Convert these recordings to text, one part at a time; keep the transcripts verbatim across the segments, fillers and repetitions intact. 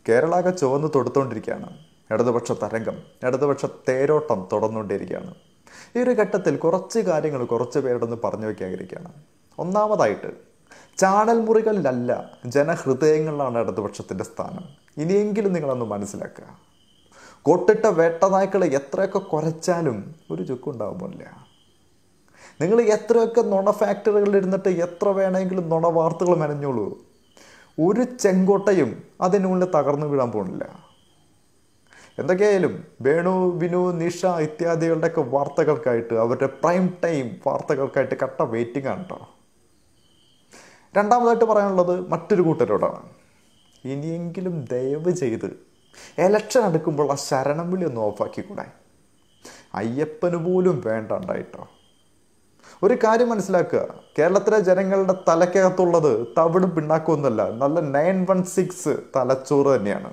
കേരളാകെ ചുവന്ന് തൊടുത്തുകൊണ്ടിരിക്കുകയാണ്. ഇടതുപക്ഷ തരംഗം, ഇടതുപക്ഷ തേരോട്ടം തുടർന്നുകൊണ്ടിരിക്കുകയാണ്. ഈ ഒരു ഘട്ടത്തിൽ കുറച്ച് കാര്യങ്ങൾ കുറച്ച് പേരോടൊന്ന് പറഞ്ഞു വയ്ക്കാതിരിക്കുകയാണ്. ഒന്നാമതായിട്ട്, ചാനൽ മുറികളിലല്ല ജനഹൃദയങ്ങളിലാണ് ഇടതുപക്ഷത്തിൻ്റെ സ്ഥാനം. ഇനിയെങ്കിലും നിങ്ങളൊന്ന് മനസ്സിലാക്കുക. കൊട്ടിട്ട വേട്ടനായ്ക്കളെ എത്രയൊക്കെ കുറച്ചാലും ഒരു ചുക്കുണ്ടാവുമില്ല. നിങ്ങൾ എത്രയൊക്കെ നുണ ഫാക്ടറികളിൽ ഇരുന്നിട്ട് എത്ര വേണമെങ്കിലും നുണ വാർത്തകൾ മെനഞ്ഞോളൂ, ഒരു ചെങ്കോട്ടയും അതിനുള്ളിൽ തകർന്നു വീഴാൻ പോകുന്നില്ല. എന്തൊക്കെയായാലും വേണു, വിനു, നിഷ ഇത്യാദികളുടെയൊക്കെ വാർത്തകൾക്കായിട്ട്, അവരുടെ പ്രൈം ടൈം വാർത്തകൾക്കായിട്ട് കട്ട വെയിറ്റിംഗ് ആണ് കേട്ടോ. രണ്ടാമതായിട്ട് പറയാനുള്ളത് മറ്റൊരു കൂട്ടരോടാണ്. ഇനിയെങ്കിലും ദയവ് ചെയ്ത് എലക്ഷൻ അടുക്കുമ്പോൾ ആ ശരണം വിളി ഒന്ന് ഓഫാക്കിക്കൂടെ? അയ്യപ്പന് പോലും വേണ്ടാണ്ടായിട്ടോ. ഒരു കാര്യം മനസ്സിലാക്കുക, കേരളത്തിലെ ജനങ്ങളുടെ തലക്കകത്തുള്ളത് തവിടും പിണ്ണാക്കൊന്നുമല്ല, നല്ല നയൻ വൺ സിക്സ് തലച്ചോറ് തന്നെയാണ്.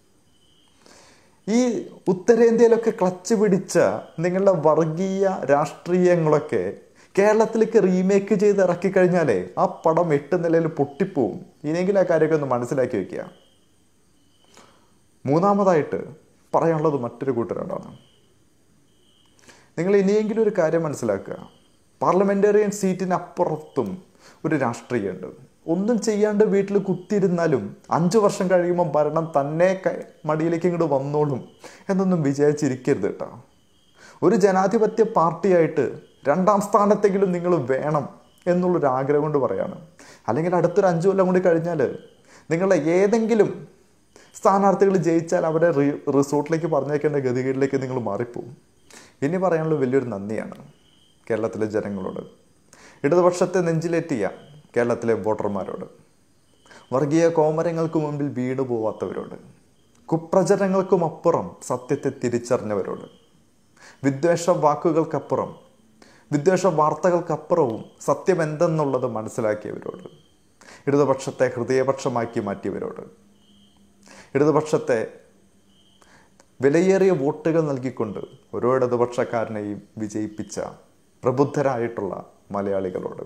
ഈ ഉത്തരേന്ത്യയിലൊക്കെ ക്ലച്ച് പിടിച്ച നിങ്ങളുടെ വർഗീയ രാഷ്ട്രീയങ്ങളൊക്കെ കേരളത്തിലേക്ക് റീമേക്ക് ചെയ്ത് ഇറക്കി കഴിഞ്ഞാലേ ആ പടം എട്ട് നിലയിൽ പൊട്ടിപ്പോവും. ഇനിയെങ്കിലും ആ കാര്യമൊക്കെ ഒന്ന് മനസ്സിലാക്കി വയ്ക്കുക. മൂന്നാമതായിട്ട് പറയാനുള്ളത് മറ്റൊരു കൂട്ടരോടാണ്. നിങ്ങൾ ഇനിയെങ്കിലും ഒരു കാര്യം മനസ്സിലാക്കുക, പാർലമെന്റേറിയൻ സീറ്റിനപ്പുറത്തും ഒരു രാഷ്ട്രീയമുണ്ട്. ഒന്നും ചെയ്യാണ്ട് വീട്ടിൽ കുത്തിയിരുന്നാലും അഞ്ചു വർഷം കഴിയുമ്പോൾ ഭരണം തന്നെ മടിയിലേക്ക് ഇങ്ങോട്ട് വന്നോളും എന്നൊന്നും വിചാരിച്ചിരിക്കരുത് കേട്ടോ. ഒരു ജനാധിപത്യ പാർട്ടിയായിട്ട് രണ്ടാം സ്ഥാനത്തെങ്കിലും നിങ്ങൾ വേണം എന്നുള്ളൊരു ആഗ്രഹം കൊണ്ട് പറയാണ്. അല്ലെങ്കിൽ അടുത്തൊരു അഞ്ചു കൊല്ലം കൂടി കഴിഞ്ഞാൽ നിങ്ങളുടെ ഏതെങ്കിലും സ്ഥാനാർത്ഥികൾ ജയിച്ചാൽ അവരെ റി റിസോർട്ടിലേക്ക് പറഞ്ഞേക്കേണ്ട ഗതികേടിലേക്ക് നിങ്ങൾ മാറിപ്പോവും. ഇനി പറയാനുള്ള വലിയൊരു നന്ദിയാണ് കേരളത്തിലെ ജനങ്ങളോട്, ഇടതുപക്ഷത്തെ നെഞ്ചിലേറ്റിയ കേരളത്തിലെ വോട്ടർമാരോട്, വർഗീയ കോമരങ്ങൾക്ക് മുമ്പിൽ വീണു പോവാത്തവരോട്, കുപ്രചരണങ്ങൾക്കും അപ്പുറം സത്യത്തെ തിരിച്ചറിഞ്ഞവരോട്, വിദ്വേഷ വാക്കുകൾക്കപ്പുറം വിദ്വേഷ വാർത്തകൾക്കപ്പുറവും സത്യം എന്തെന്നുള്ളത് മനസ്സിലാക്കിയവരോട്, ഇടതുപക്ഷത്തെ ഹൃദയപക്ഷമാക്കി മാറ്റിയവരോട്, ഇടതുപക്ഷത്തെ വിലയേറിയ വോട്ടുകൾ നൽകിക്കൊണ്ട് ഓരോ ഇടതുപക്ഷക്കാരനെയും വിജയിപ്പിച്ച പ്രബുദ്ധരായിട്ടുള്ള മലയാളികളോട്.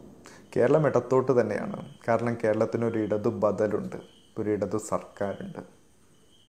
കേരളം ഇടത്തോട്ട് തന്നെയാണ്. കാരണം കേരളത്തിനൊരു ഇടതു ബദലുണ്ട്, ഒരു ഇടതു സർക്കാരുണ്ട്.